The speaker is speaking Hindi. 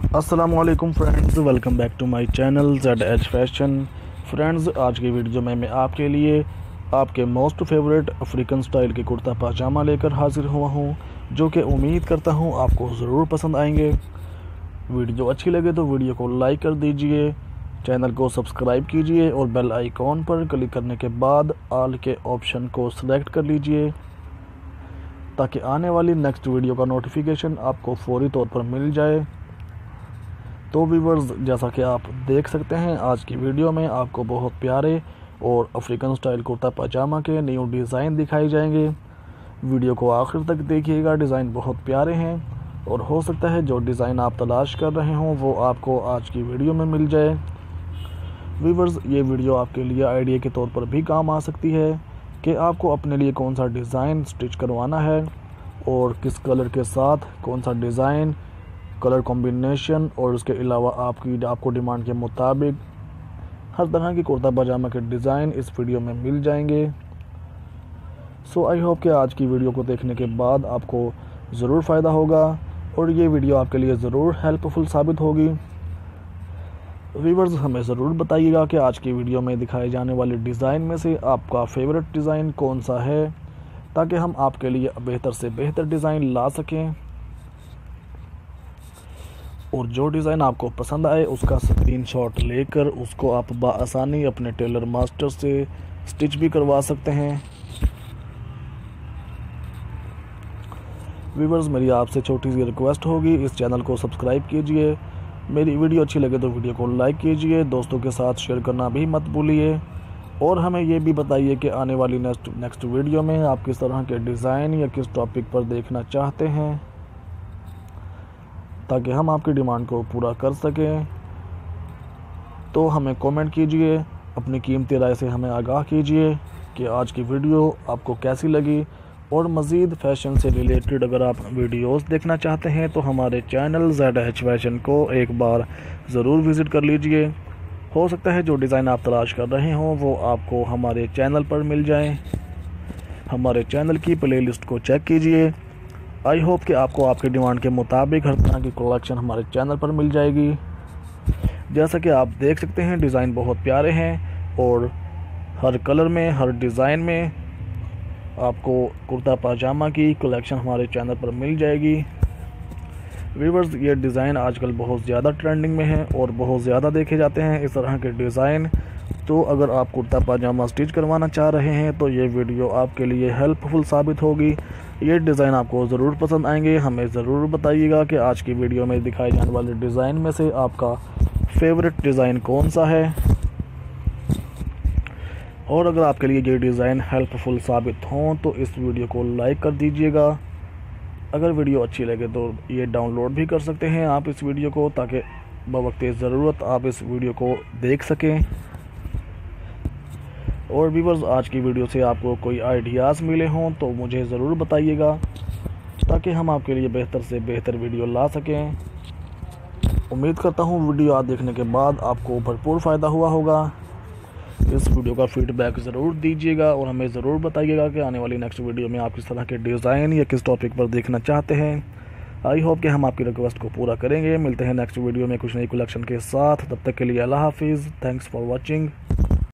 अस्सलाम वालेकुम friends, welcome back to my channel ZH fashion. Friends, आज की वीडियो में मैं आपके लिए आपके मोस्ट फेवरेट अफ्रीकन स्टाइल के कुर्ता पाजामा लेकर हाजिर हुआ हूं, जो कि उम्मीद करता हूं आपको ज़रूर पसंद आएंगे। वीडियो अच्छी लगे तो वीडियो को लाइक कर दीजिए, चैनल को सब्सक्राइब कीजिए और बेल आइकॉन पर क्लिक करने के बाद ऑल के ऑप्शन को सिलेक्ट कर लीजिए, ताकि आने वाली नेक्स्ट वीडियो का नोटिफिकेशन आपको फौरी तौर पर मिल जाए। तो व्यूवर्स, जैसा कि आप देख सकते हैं, आज की वीडियो में आपको बहुत प्यारे और अफ्रीकन स्टाइल कुर्ता पजामा के न्यू डिज़ाइन दिखाए जाएंगे। वीडियो को आखिर तक देखिएगा, डिज़ाइन बहुत प्यारे हैं और हो सकता है जो डिज़ाइन आप तलाश कर रहे हों वो आपको आज की वीडियो में मिल जाए। व्यूवर्स, ये वीडियो आपके लिए आइडिया के तौर पर भी काम आ सकती है कि आपको अपने लिए कौन सा डिज़ाइन स्टिच करवाना है और किस कलर के साथ कौन सा डिज़ाइन, कलर कॉम्बिनेशन और उसके अलावा आपको डिमांड के मुताबिक हर तरह की कुर्ता पजामा के डिज़ाइन इस वीडियो में मिल जाएंगे। सो आई होप कि आज की वीडियो को देखने के बाद आपको ज़रूर फ़ायदा होगा और ये वीडियो आपके लिए ज़रूर हेल्पफुल साबित होगी। व्यूवर्स, हमें ज़रूर बताइएगा कि आज की वीडियो में दिखाए जाने वाले डिज़ाइन में से आपका फेवरेट डिज़ाइन कौन सा है, ताकि हम आपके लिए बेहतर से बेहतर डिज़ाइन ला सकें और जो डिज़ाइन आपको पसंद आए उसका स्क्रीनशॉट लेकर उसको आप बआसानी अपने टेलर मास्टर से स्टिच भी करवा सकते हैं। व्यूवर्स, मेरी आपसे छोटी सी रिक्वेस्ट होगी, इस चैनल को सब्सक्राइब कीजिए, मेरी वीडियो अच्छी लगे तो वीडियो को लाइक कीजिए, दोस्तों के साथ शेयर करना भी मत भूलिए और हमें ये भी बताइए कि आने वाली नेक्स्ट वीडियो में आप किस तरह के डिज़ाइन या किस टॉपिक पर देखना चाहते हैं, ताकि हम आपकी डिमांड को पूरा कर सकें। तो हमें कमेंट कीजिए, अपनी कीमती राय से हमें आगाह कीजिए कि आज की वीडियो आपको कैसी लगी और मज़ीद फ़ैशन से रिलेटेड अगर आप वीडियोस देखना चाहते हैं तो हमारे चैनल ZH फैशन को एक बार ज़रूर विज़िट कर लीजिए। हो सकता है जो डिज़ाइन आप तलाश कर रहे हों वो आपको हमारे चैनल पर मिल जाए। हमारे चैनल की प्लेलिस्ट को चेक कीजिए। आई होप कि आपको आपकी डिमांड के मुताबिक हर तरह की कलेक्शन हमारे चैनल पर मिल जाएगी। जैसा कि आप देख सकते हैं, डिज़ाइन बहुत प्यारे हैं और हर कलर में, हर डिज़ाइन में आपको कुर्ता पाजामा की कलेक्शन हमारे चैनल पर मिल जाएगी। व्यूवर्स, ये डिज़ाइन आजकल बहुत ज़्यादा ट्रेंडिंग में है और बहुत ज़्यादा देखे जाते हैं इस तरह के डिज़ाइन। तो अगर आप कुर्ता पाजामा स्टिच करवाना चाह रहे हैं तो ये वीडियो आपके लिए हेल्पफुल साबित होगी। ये डिज़ाइन आपको ज़रूर पसंद आएंगे। हमें ज़रूर बताइएगा कि आज की वीडियो में दिखाए जाने वाले डिज़ाइन में से आपका फेवरेट डिज़ाइन कौन सा है और अगर आपके लिए ये डिज़ाइन हेल्पफुल साबित हों तो इस वीडियो को लाइक कर दीजिएगा। अगर वीडियो अच्छी लगे तो ये डाउनलोड भी कर सकते हैं आप इस वीडियो को, ताकि बवक्त ज़रूरत आप इस वीडियो को देख सकें। और व्यूवर्स, आज की वीडियो से आपको कोई आइडियाज़ मिले हों तो मुझे ज़रूर बताइएगा, ताकि हम आपके लिए बेहतर से बेहतर वीडियो ला सकें। उम्मीद करता हूँ वीडियो आज देखने के बाद आपको भरपूर फ़ायदा हुआ होगा। इस वीडियो का फीडबैक ज़रूर दीजिएगा और हमें ज़रूर बताइएगा कि आने वाली नेक्स्ट वीडियो में आप किस तरह के डिज़ाइन या किस टॉपिक पर देखना चाहते हैं। आई होप कि हम आपकी रिक्वेस्ट को पूरा करेंगे। मिलते हैं नेक्स्ट वीडियो में कुछ नई कलेक्शन के साथ। तब तक के लिए अल्लाह हाफिज़। Thanks for watching.